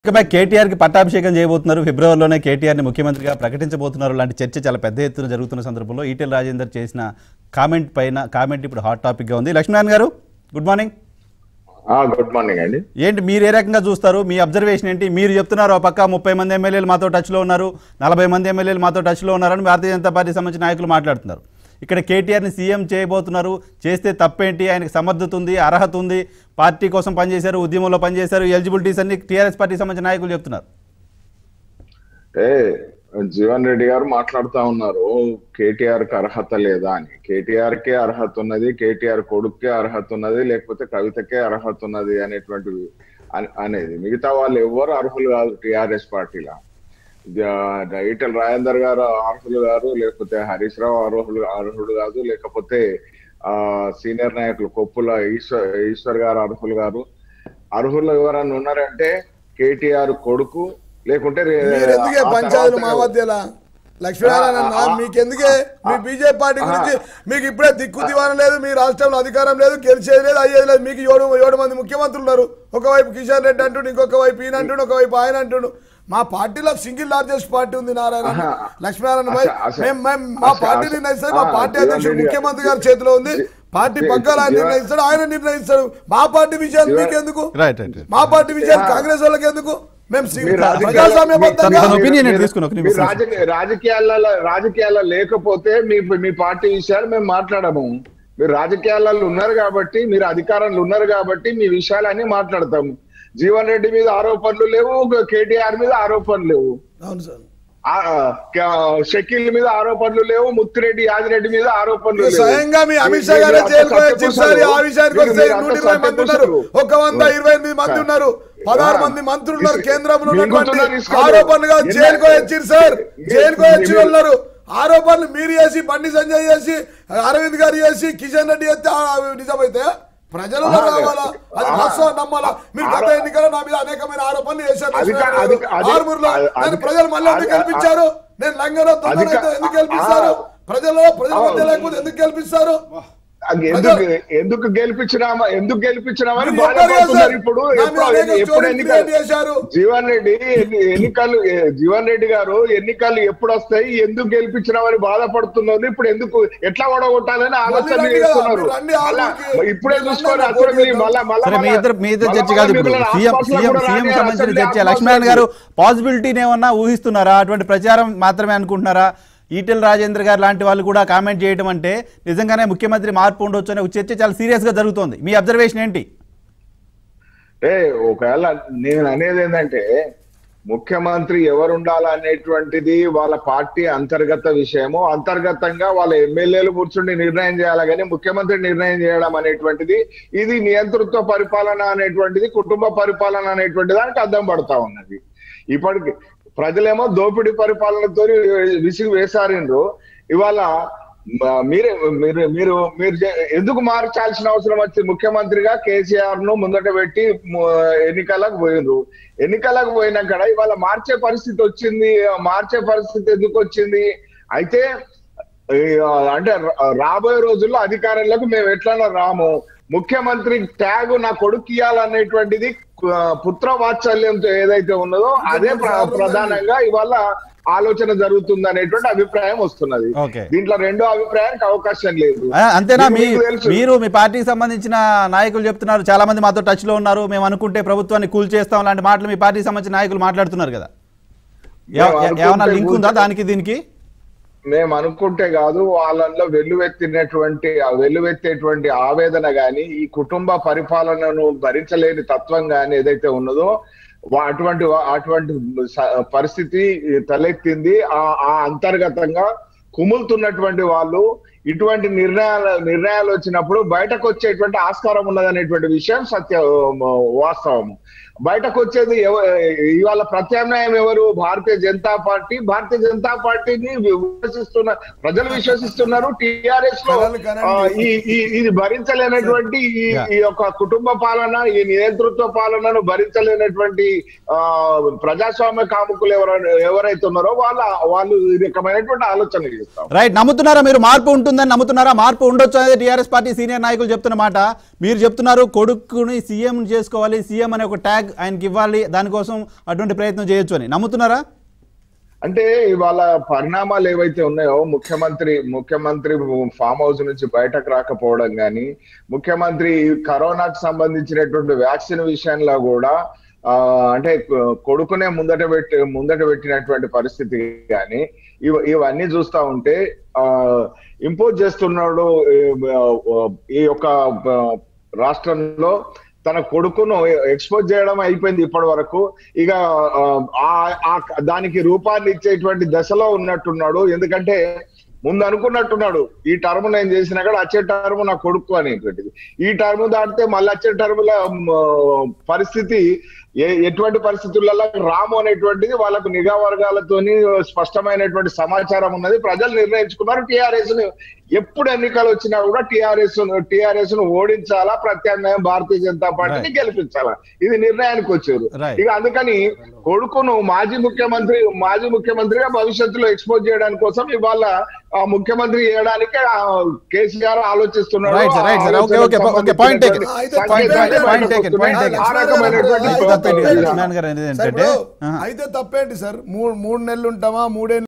ఇకపై కేటీఆర్ కి పట్టాభిషేకం చేయబోతున్నారు. ఫిబ్రవరిలోనే కేటీఆర్ ని ముఖ్యమంత్రిగా ప్రకటించబోతున్నారు. లాంటి చర్చ చాలా పెద్ద ఎత్తున జరుగుతున్న సందర్భంలో ఈటెల రాజేందర్ చేసిన కామెంట్ ఇప్పుడు హాట్ టాపిక్ గా ఉంది. లక్ష్మీనారాయణ గారు, గుడ్ మార్నింగ్. గుడ్ మార్నింగ్ అండి. ఏంటి మీరు ఏ రకంగా చూస్తారు? మీ అబ్జర్వేషన్ ఏంటి? మీరు చెప్తున్నారు ఆ పక్క 30 మంది ఎమ్మెల్యేలు మాతో టచ్లో ఉన్నారు, 40 మంది ఎమ్మెల్యేలు మాతో టచ్లో ఉన్నారని భారతీయ జనతా పార్టీ సంబంధించిన నాయకులు మాట్లాడుతున్నారు. ఇక్కడ కేటీఆర్ని సీఎం చేయబోతున్నారు. చేస్తే తప్పేంటి? ఆయనకు సమర్థత ఉంది, అర్హత ఉంది, పార్టీ కోసం పనిచేశారు, ఉద్యమంలో పనిచేశారు, ఎలిజిబిలిటీస్ అన్ని టీఆర్ఎస్ పార్టీ సంబంధించిన నాయకులు చెప్తున్నారు. జీవన్ రెడ్డి గారు మాట్లాడుతూ ఉన్నారు కేటీఆర్ కి అర్హత లేదా అని. కేటీఆర్ కే అర్హత ఉన్నది, కేటీఆర్ కొడుక్కే అర్హత ఉన్నది, లేకపోతే కవితకే అర్హత ఉన్నది అనేటువంటి అనేది. మిగతా వాళ్ళు ఎవరు అర్హులు కాదు టిఆర్ఎస్ పార్టీలో. ఈటెల రాజేందర్ గారు అర్హులు గారు, లేకపోతే హరీష్ రావు అర్హుడు కాదు, లేకపోతే సీనియర్ నాయకులు కొప్పుల ఈశ్వర్ గారు అర్హులు గారు. అర్హులు ఎవరన్నా ఉన్నారంటే కేటీఆర్ కొడుకు, లేకుంటే పంచాయతీలు మా మధ్యలో లక్ష్మీనారాయణ మీకెందుకే? మీ బీజేపీ పార్టీ గురించి మీకు ఇప్పుడే దిక్కు దివానం లేదు, మీ రాష్ట్రంలో అధికారం లేదు, గెలిచేది లేదు, అయ్యేది లేదు. మీకు ఏడు మంది ముఖ్యమంత్రులు ఉన్నారు. ఒకవైపు కిషన్ రెడ్డి అంటుండు, ఇంకొక వైపు ఈయన అంటుండు, ఒకవైపు ఆయన అంటుండు. మా పార్టీలో సింగిల్ లార్జెస్ట్ పార్టీ ఉంది నారాయణ లక్ష్మీనారాయణ భాయ్. మా పార్టీ నిర్ణయిస్తాడు, మా పార్టీ అధ్యక్షుడు ముఖ్యమంత్రి గారి చేతిలో ఉంది. పార్టీ పగ్గాలు ఆయన నిర్ణయిస్తాడు, ఆయన నిర్ణయిస్తాడు. మా పార్టీ విజయాలు మీకెందుకు? మా పార్టీ విజయాలు కాంగ్రెస్ వాళ్ళకి ఎందుకు? రాజకీయాల్లో లేకపోతే మీ పార్టీ విషయాలు మేము మాట్లాడము. మీరు రాజకీయాలలో ఉన్నారు కాబట్టి, మీరు అధికారంలో ఉన్నారు కాబట్టి మీ విషయాలన్నీ మాట్లాడతాము. జీవన్ రెడ్డి మీద ఆరోపణలు లేవు, కేటీఆర్ మీద ఆరోపణలు లేవు, షకీల్ మీద ఆరోపణలు లేవు, ముత్తిరెడ్డి యాదిరెడ్డి మీద ఆరోపణలు లేవు. స్వయంగా మీ అమిత్ షా గారే జైలుకు వచ్చి ఆ విషయానికి వస్తే 120 మంది ఉన్నారు, 128 మంది ఉన్నారు, 16 మంది మంత్రులు ఉన్నారు. కేంద్రంలో ఆరోపణలుగా జైలుకు వచ్చిరు సార్, జైలుకు వచ్చి ఉన్నారు. ఆరోపణలు మీరు చేసి, బండి సంజయ్ చేసి, అరవింద్ గారు చేసి, కిషన్ రెడ్డి చేస్తే నిజమైతే ప్రజలు రావాలా? అది వాస్తవం నమ్మాలా? మీరు గత ఎన్నికల్లో నా మీద అనేకమైన ఆరోపణలు చేశారు. ఆర్మూర్లో నన్ను ప్రజలు మళ్ళీ ఎందుకు గెలిపించారు? నేను లంగలో ఎందుకు గెలిపిస్తారు? ప్రజల మధ్య లేకపోతే ఎందుకు గెలిపిస్తారు? ఎందుకు గెలిపించినామని బాధపడుతున్నారు ఇప్పుడు. జీవన్ రెడ్డి గారు ఎన్నికలు ఎప్పుడు వస్తాయి, ఎందుకు గెలిపించినామని బాధపడుతున్నారు. ఇప్పుడు ఎందుకు ఎట్లా ఓడగొట్టాలని ఆలోచన చేస్తున్నారు. ఇప్పుడే చూసుకొని లక్ష్మీనారాయణ గారు పాసిబిలిటీని ఏమన్నా ఊహిస్తున్నారా? అటువంటి ప్రచారం మాత్రమే అనుకుంటున్నారా? ఈటెల రాజేందర్ గారు లాంటి వాళ్ళు కూడా కామెంట్ చేయడం అంటే నిజంగానే ముఖ్యమంత్రి మార్పు ఉండొచ్చు అనే చర్చ చాలా సీరియస్ గా జరుగుతోంది. మీ అబ్జర్వేషన్ ఏంటి? ఒకవేళ నేను అనేది ఏంటంటే, ముఖ్యమంత్రి ఎవరు ఉండాలనేటువంటిది వాళ్ళ పార్టీ అంతర్గత విషయము. అంతర్గతంగా వాళ్ళ ఎమ్మెల్యేలు కూర్చుండి నిర్ణయం చేయాలి, కానీ ముఖ్యమంత్రి నిర్ణయం చేయడం అనేటువంటిది ఇది నియంతృత్వ పరిపాలన అనేటువంటిది, కుటుంబ పరిపాలన అనేటువంటి దానికి అద్దం పడతా ఉన్నది. ఇప్పటికి ప్రజలేమో దోపిడీ పరిపాలనతో విసిగి వేసారిండ్రు. ఇవాళ మీరు ఎందుకు మార్చాల్సిన అవసరం వచ్చింది? ముఖ్యమంత్రిగా కేసీఆర్ ను ముందట పెట్టి ఎన్నికలకు పోయిండ్రు. ఎన్నికలకు పోయినాక ఇవాళ మార్చే పరిస్థితి వచ్చింది. మార్చే పరిస్థితి ఎందుకు వచ్చింది? అయితే అంటే రాబోయే రోజుల్లో అధికారంలోకి మేము ఎట్లన్నా రాము, ముఖ్యమంత్రి ట్యాగ్ నా కొడుకు ఇవ్వాలనేటువంటిది పుత్ర వాత్సల్యంతో ఏదైతే ఉన్నదో అదే ప్రధానంగా ఇవాళ ఆలోచన జరుగుతుంది అనేటువంటి అభిప్రాయం వస్తున్నది. దీంట్లో రెండో అభిప్రాయానికి అవకాశం లేదు. అంతేనా? మీరు మీ పార్టీకి సంబంధించిన నాయకులు చెప్తున్నారు, చాలా మంది మాతో టచ్ లో ఉన్నారు, మేము అనుకుంటే ప్రభుత్వాన్ని కూల్ చేస్తాం లాంటి మాటలు మీ పార్టీకి సంబంధించిన నాయకులు మాట్లాడుతున్నారు కదా. ఏమైనా లింక్ ఉందా దానికి దీనికి? మేము అనుకుంటే కాదు, వాళ్ళల్లో వెల్లువెత్తేటువంటి ఆవేదన గాని, ఈ కుటుంబ పరిపాలనను భరించలేని తత్వం గాని ఏదైతే ఉన్నదో అటువంటి పరిస్థితి తలెత్తింది. ఆ అంతర్గతంగా కుములుతున్నటువంటి వాళ్ళు ఇటువంటి నిర్ణయాలు వచ్చినప్పుడు బయటకు వచ్చేటువంటి ఆస్కారం ఉన్నదనేటువంటి విషయం వాస్తవం. బయటకు వచ్చేది ఇవాళ ప్రత్యామ్నాయం ఎవరు? భారతీయ జనతా పార్టీ. భారతీయ జనతా పార్టీని ప్రజలు విశ్వసిస్తున్నారు. టిఆర్ఎస్ లో ఇది భరించలేనటువంటి ఈ యొక్క కుటుంబ పాలన, ఈ నియంతృత్వ పాలనను భరించలేనటువంటి ప్రజాస్వామ్య కాముకులు ఎవరైతే ఉన్నారో వాళ్ళు ఈ రకమైనటువంటి ఆలోచన చేస్తారు. రైట్. నమ్ముతున్నారా మీరు మార్పు ఉంటుందని నమ్ముతున్నారా? మార్పు ఉండొచ్చు అనేది టీఆర్ఎస్ పార్టీ సీనియర్ నాయకులు చెప్తున్న మాట. మీరు చెప్తున్నారు కొడుకుని సీఎం చేసుకోవాలి, సీఎం అనే ఒక ట్యాగ్ ఆయనకి ఇవ్వాలి, దానికోసం అటువంటి ప్రయత్నం చేయొచ్చు అని నమ్ముతున్నారా? అంటే ఇవాళ పరిణామాలు ఏవైతే ఉన్నాయో, ముఖ్యమంత్రి ఫామ్ హౌస్ నుంచి బయటకు రాకపోవడం కానీ, ముఖ్యమంత్రి కరోనాకు సంబంధించినటువంటి వ్యాక్సిన్ విషయంలో కూడా అంటే కొడుకునే ముందట పెట్టినటువంటి పరిస్థితి కానీ, ఇవన్నీ చూస్తా ఉంటే ఇంపోజ్ చేస్తున్నాడు ఈ యొక్క రాష్ట్రంలో. తన కొడుకును ఎక్స్పోజ్ చేయడం అయిపోయింది ఇప్పటి వరకు. ఇక దానికి రూపాన్ని ఇచ్చేటువంటి దశలో ఉన్నట్టున్నాడు. ఎందుకంటే ముందు అనుకున్నట్టున్నాడు, ఈ టర్మ్ నేను చేసినా కూడా వచ్చే టర్మ్ నా కొడుకు అనేటువంటిది. ఈ టర్మ్ దాటితే మళ్ళీ వచ్చే టర్ముల పరిస్థితి ఎటువంటి పరిస్థితులలో రాము అనేటువంటిది వాళ్ళకు నిఘా వర్గాలతోని స్పష్టమైనటువంటి సమాచారం ఉన్నది. ప్రజలు నిర్ణయించుకున్నారు టిఆర్ఎస్ ను ఎప్పుడు ఎన్నికలు వచ్చినా కూడా టిఆర్ఎస్ ను ఓడించాలా, ప్రత్యామ్నాయం భారతీయ జనతా పార్టీని గెలిపించాలా, ఇది నిర్ణయానికి వచ్చారు. ఇక అందుకని కొడుకును మాజీ ముఖ్యమంత్రిగా భవిష్యత్తులో ఎక్స్పోజ్ చేయడానికి కోసం ఇవాళ ముఖ్యమంత్రి చేయడానికి కేసీఆర్ ఆలోచిస్తున్నారు. అయితే తప్పేంటి సార్? 3 నెలలు ఉంటామా, 3